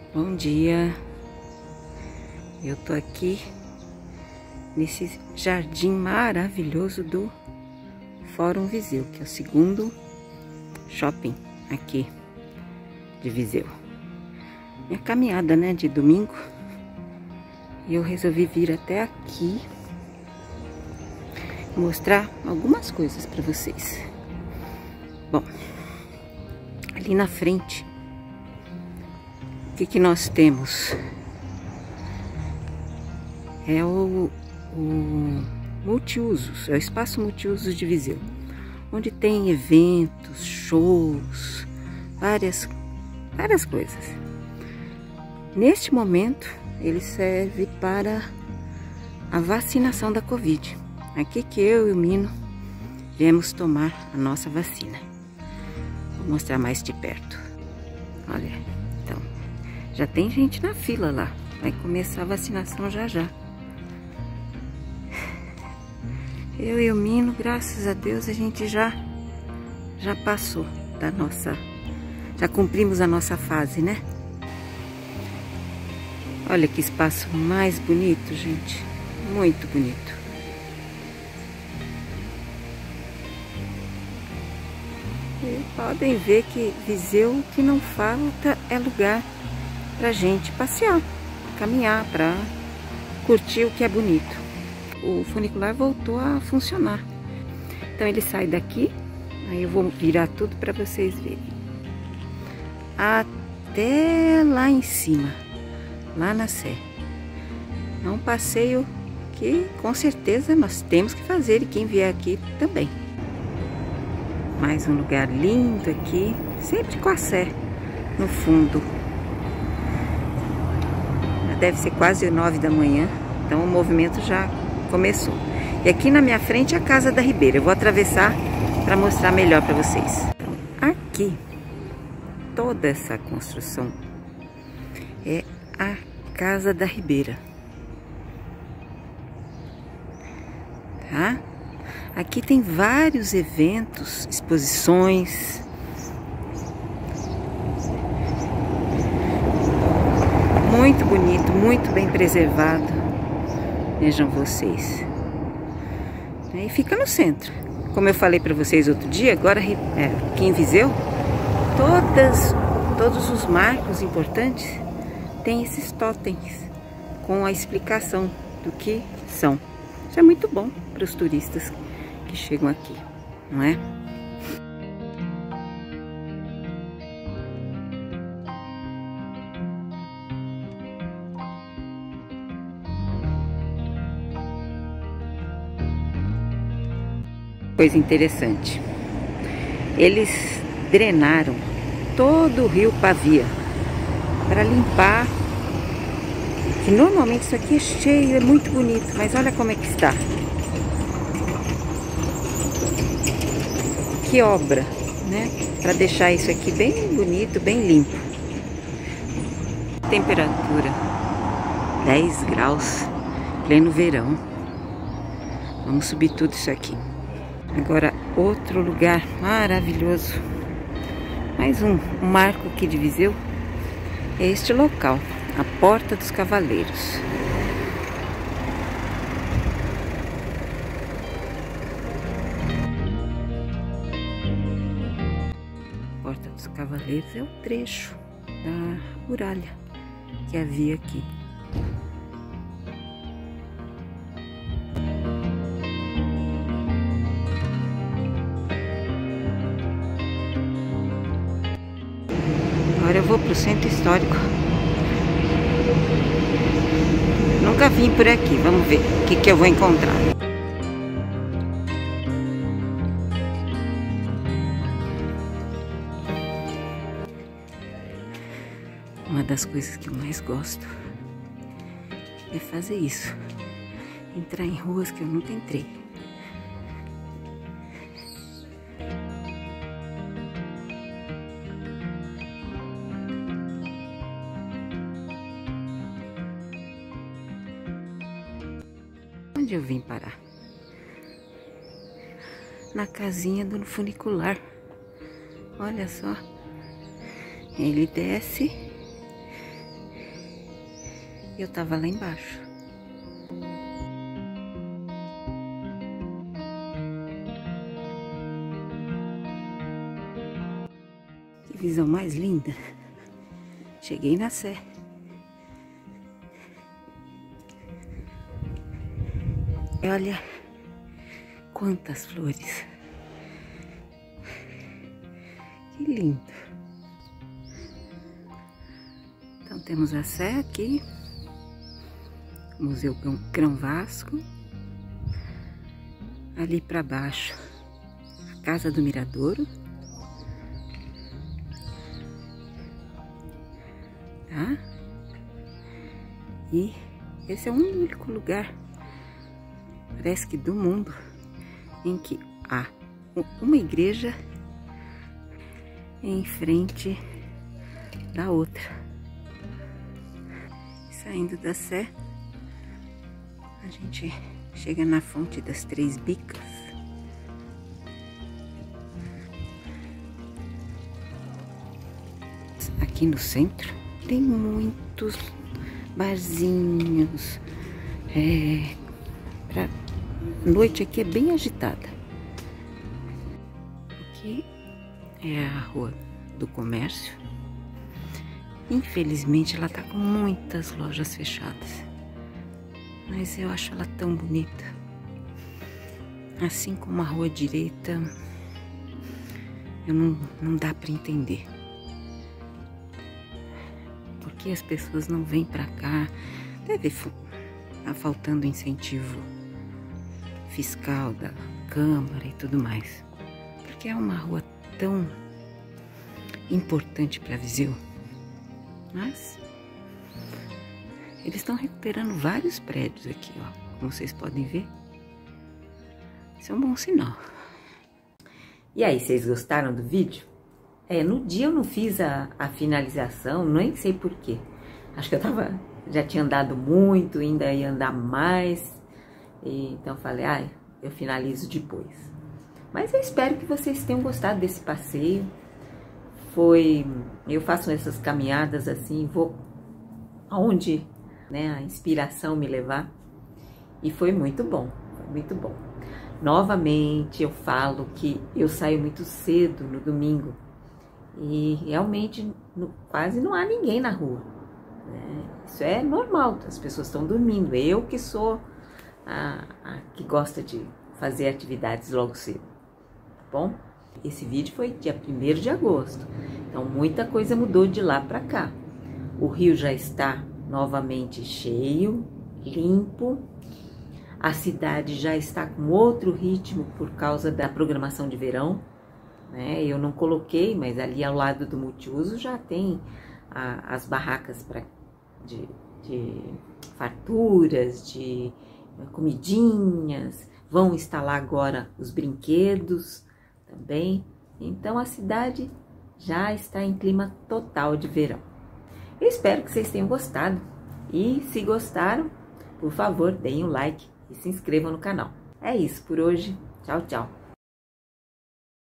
Bom dia, eu tô aqui nesse jardim maravilhoso do Fórum Viseu, que é o segundo shopping aqui de Viseu. Minha caminhada, né, de domingo, e eu resolvi vir até aqui mostrar algumas coisas para vocês. Bom, ali na frente, o que nós temos? É o multiusos, é o espaço multiusos de Viseu, onde tem eventos, shows, várias coisas. Neste momento, ele serve para a vacinação da Covid. Aqui que eu e o Mino viemos tomar a nossa vacina. Vou mostrar mais de perto. Olha, então, já tem gente na fila lá. Vai começar a vacinação já já. Eu e o Mino, graças a Deus, a gente já passou da nossa... Já cumprimos a nossa fase, né? Olha que espaço mais bonito, gente. Muito bonito. E podem ver que Viseu, o que não falta é lugar pra gente passear, caminhar, pra curtir o que é bonito. O funicular voltou a funcionar. Então ele sai daqui, aí eu vou virar tudo para vocês verem. Até lá em cima, lá na Sé. É um passeio que com certeza nós temos que fazer, e quem vier aqui também. Mais um lugar lindo aqui, sempre com a Sé no fundo. Deve ser quase 9 da manhã, então o movimento já começou. E aqui na minha frente é a Casa da Ribeira. Eu vou atravessar para mostrar melhor para vocês. Então, aqui, toda essa construção é a Casa da Ribeira. Tá? Aqui tem vários eventos, exposições. Muito bonito, muito bem preservado. Vejam vocês. E fica no centro. Como eu falei para vocês outro dia, agora aqui em Viseu, todos os marcos importantes têm esses totens com a explicação do que são. Isso é muito bom para os turistas que chegam aqui, não é? Coisa interessante, eles drenaram todo o rio Pavia para limpar, que normalmente isso aqui é cheio, é muito bonito, mas olha como é que está. Que obra, né? Para deixar isso aqui bem bonito, bem limpo. Temperatura 10 graus, pleno verão. Vamos subir tudo isso aqui. Agora, outro lugar maravilhoso, mais um marco aqui de Viseu, é este local, a Porta dos Cavaleiros. Porta dos Cavaleiros é o trecho da muralha que havia aqui. Agora eu vou para o centro histórico. Nunca vim por aqui, vamos ver o que eu vou encontrar. Uma das coisas que eu mais gosto é fazer isso. Entrar em ruas que eu nunca entrei. Onde eu vim parar? Na casinha do funicular. Olha só. Ele desce e eu tava lá embaixo. Que visão mais linda! Cheguei na Sé. E olha quantas flores! Que lindo! Então temos a Sé aqui, Museu Grão Vasco, ali para baixo a Casa do Miradouro, tá? E esse é o único lugar, parece que do mundo, em que há uma igreja em frente da outra. Saindo da Sé, a gente chega na Fonte das Três Bicas. Aqui no centro tem muitos barzinhos. A noite aqui é bem agitada. Aqui é a Rua do Comércio. Infelizmente ela tá com muitas lojas fechadas, mas eu acho ela tão bonita. Assim como a Rua Direita, não dá para entender porque as pessoas não vêm para cá. Deve estar faltando incentivo fiscal da Câmara e tudo mais, porque é uma rua tão importante para Viseu. Mas eles estão recuperando vários prédios aqui, ó, como vocês podem ver. Isso é um bom sinal. E aí, vocês gostaram do vídeo? No dia eu não fiz a finalização, nem sei porquê. Acho que já tinha andado muito, ainda ia andar mais. Então falei, eu finalizo depois. Mas eu espero que vocês tenham gostado desse passeio. Eu faço essas caminhadas assim, vou aonde, né, a inspiração me levar. E foi muito bom, foi muito bom. Novamente eu falo que eu saio muito cedo no domingo e realmente quase não há ninguém na rua, né? Isso é normal, as pessoas estão dormindo. Eu que sou a que gosta de fazer atividades logo cedo, tá bom? Esse vídeo foi dia 1º de agosto, então muita coisa mudou de lá para cá. O rio já está novamente cheio, limpo. A cidade já está com outro ritmo por causa da programação de verão, né? Eu não coloquei, mas ali ao lado do multiuso já tem as barracas de farturas, de comidinhas. Vão instalar agora os brinquedos também. Então a cidade já está em clima total de verão. Eu espero que vocês tenham gostado. E se gostaram, por favor, deem um like e se inscrevam no canal. É isso por hoje. Tchau, tchau.